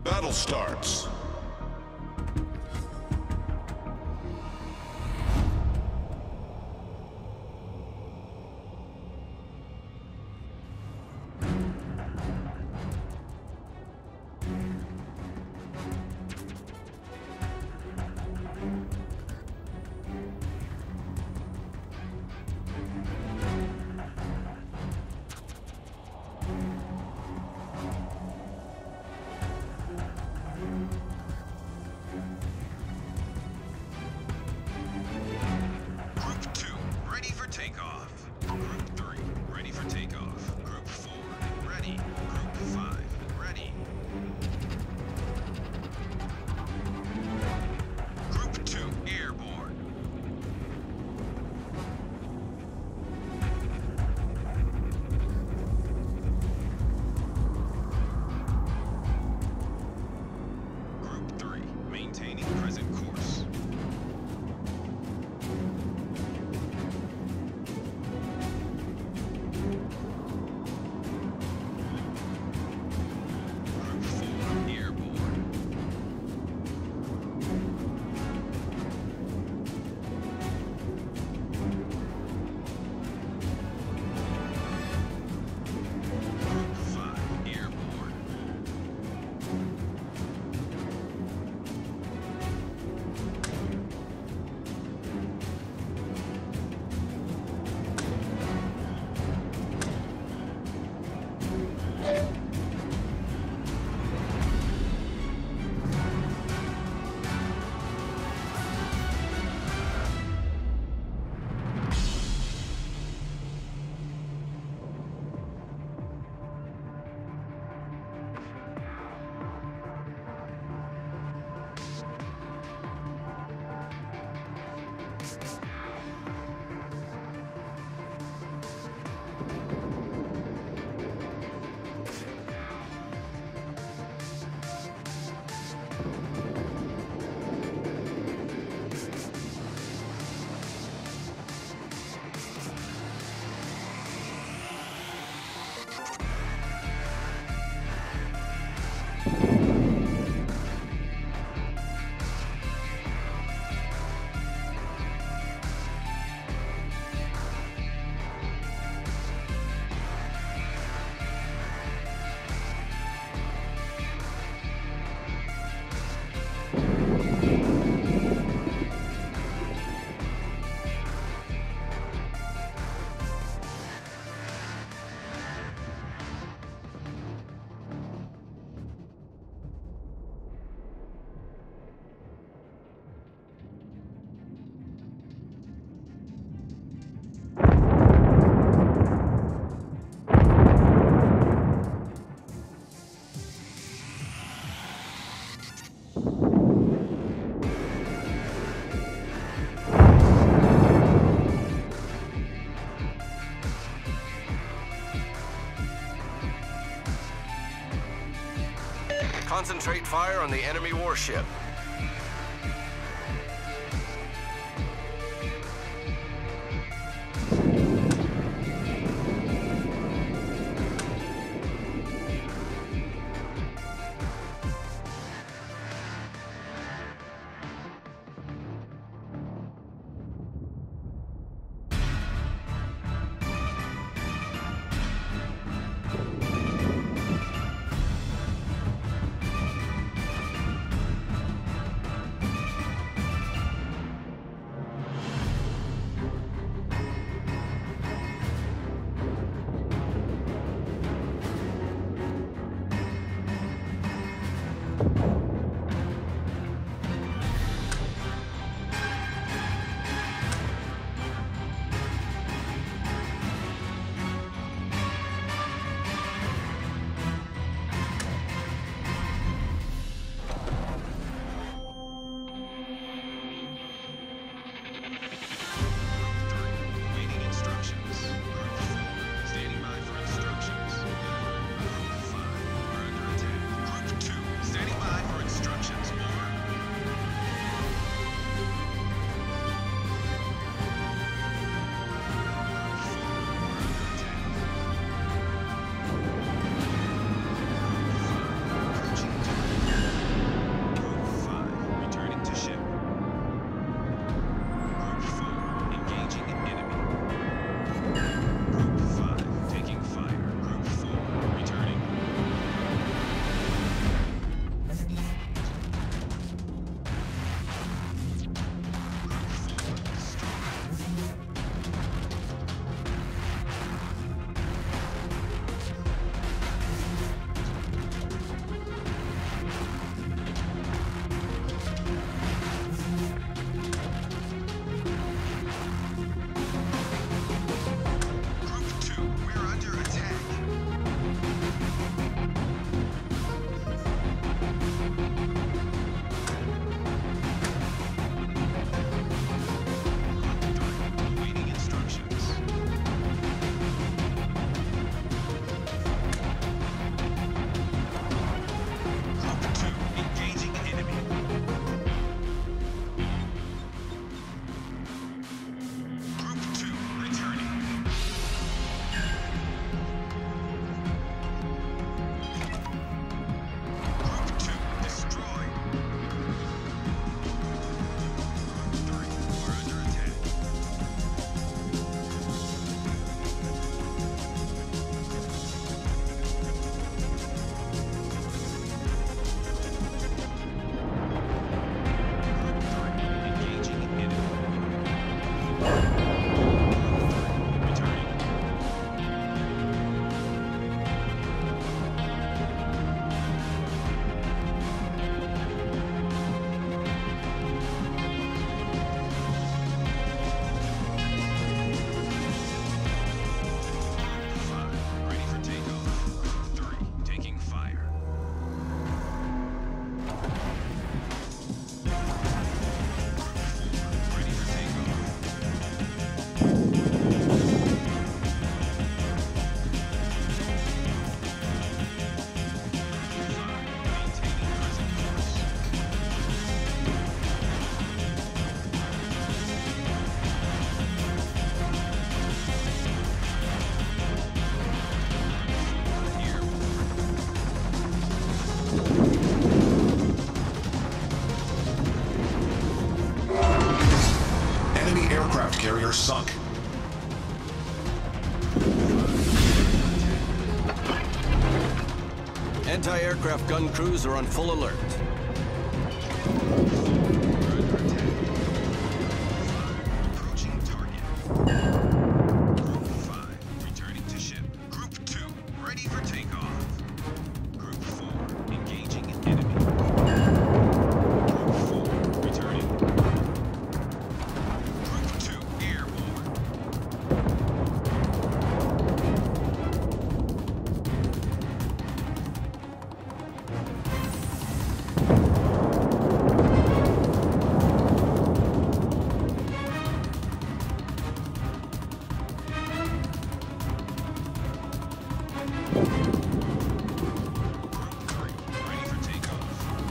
Battle starts. Concentrate fire on the enemy warship. Predator sunk. Anti-aircraft gun crews are on full alert. Approaching target. Group 5, returning to ship. Group 2, ready for takeoff. Group 4, engaging enemy. Group 4, returning. Group 2, airborne. Ready for takeoff.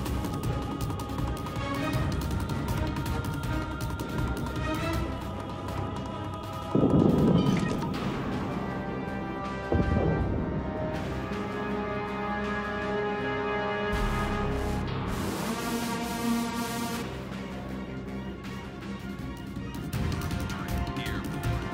Airborne.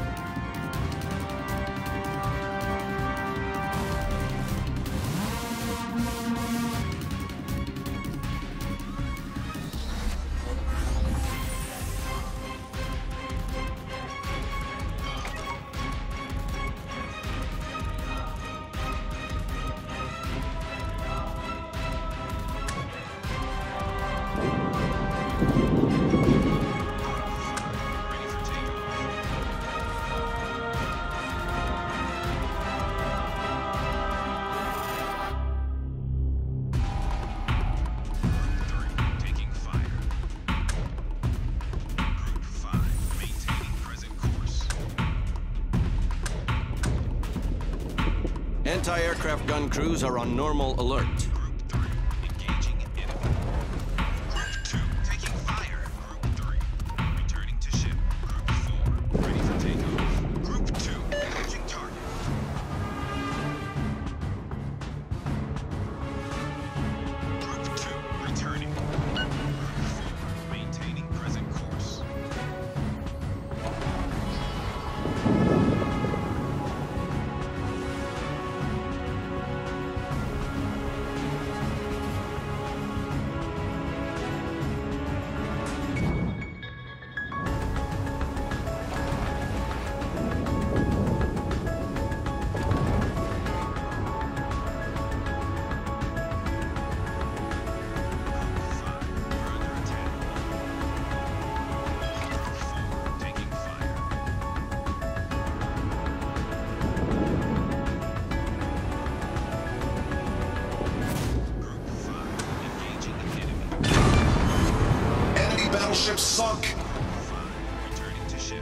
Ready for takeoff. Group 3, taking fire. Group 5, maintaining present course. Anti-aircraft gun crews are on normal alert. Group 3, engaging enemy. Group 2, taking fire. Group 3, returning to ship. Group 4, ready for takeoff. Group 2, engaging target. Group 2, returning. Group 4, maintaining present course. Battleship sunk. Returning to ship.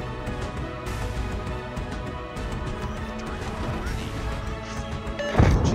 Ready. Group 4.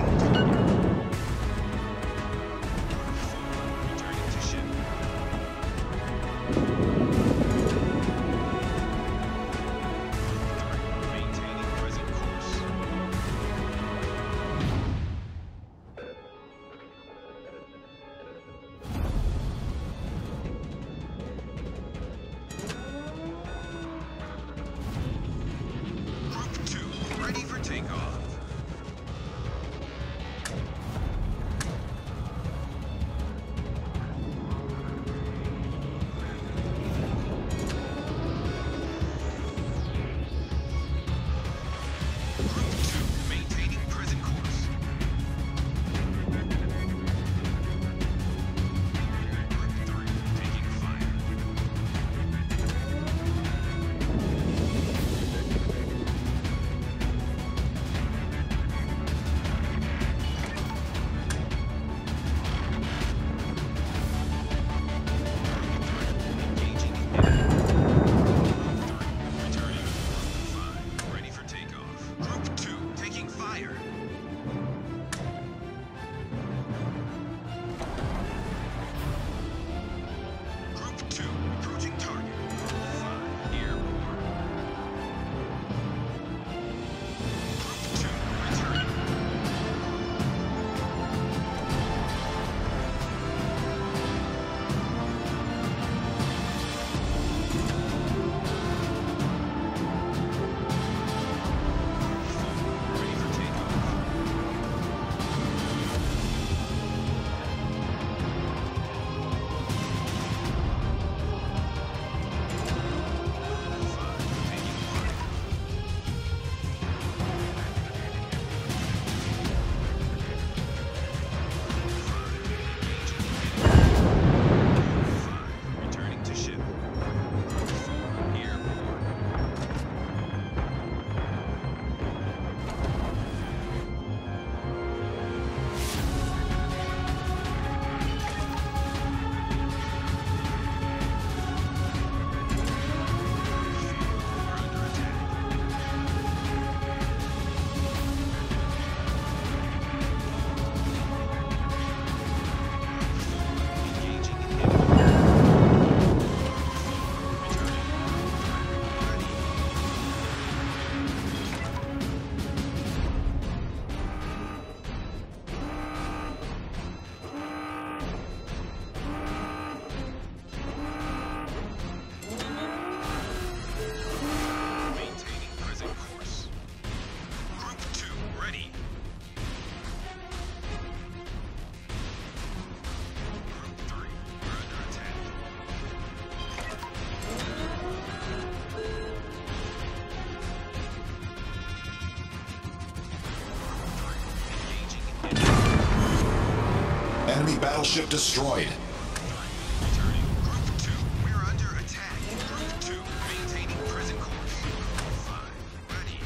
battleship destroyed. Returning. Group 2, we're under attack. Group 2, maintaining present course. Group 5, ready.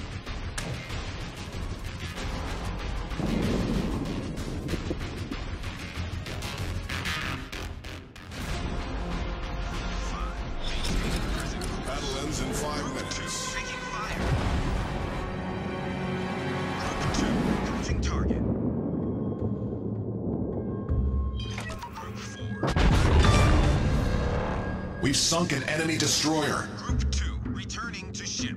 Battle ends in 5 minutes. Taking fire. Group 2, approaching target. Group 4. We've sunk an enemy destroyer. Group 2, returning to ship.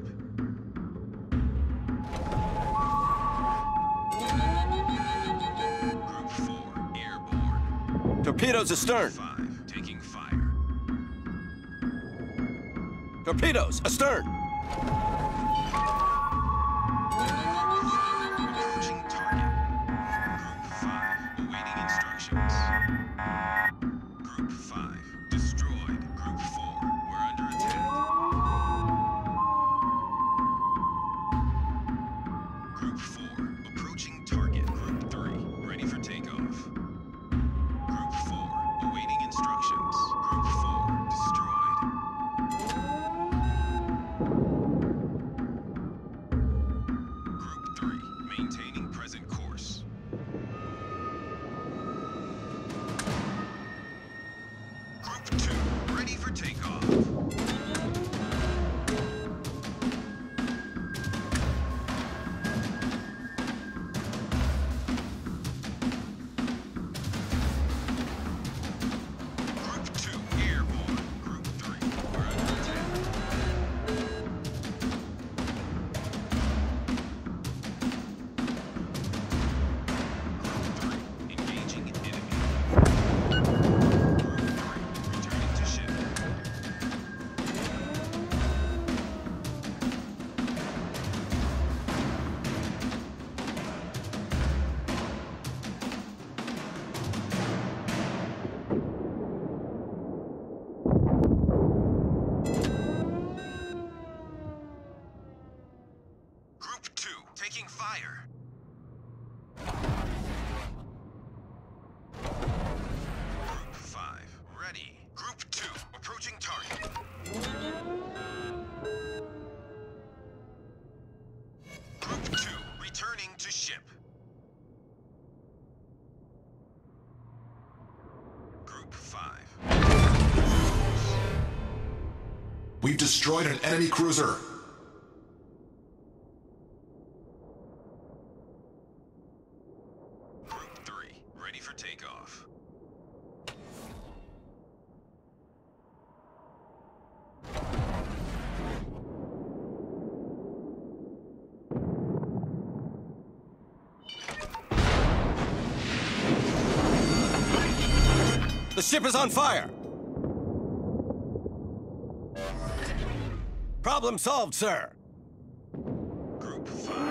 Group 4, airborne. Torpedoes astern. 5, taking fire. Torpedoes astern. Approaching target. Group 5, awaiting instructions. Group 5, destroyed. Group 4, we're under attack. Group 4, approaching target. Group 3, ready for takeoff. Group 4, awaiting instructions. Group 4, destroyed. Group 3, maintaining present course. Group 2, ready for takeoff. Group 2, airborne. Group 3, we're under attack. Group 3, engaging enemy. Group 3, returning to ship. Group 2, taking fire. Group 5, ready. Group 2, approaching target. Group 2, returning to ship. Group 5. We've destroyed an enemy cruiser. Group 3, ready for takeoff. The ship is on fire. Problem solved, sir. Group 5.